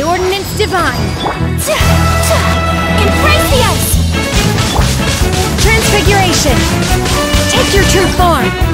by Ordinance Divine. Embrace the ice! Transfiguration! Take your true form!